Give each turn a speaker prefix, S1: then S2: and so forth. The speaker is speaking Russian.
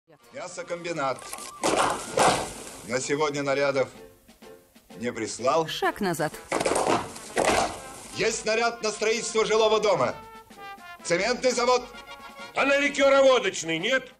S1: Мясокомбинат. На сегодня нарядов не прислал.
S2: Шаг назад.
S1: Есть наряд на строительство жилого дома. Цементный завод.
S3: А на ликероводочный нет?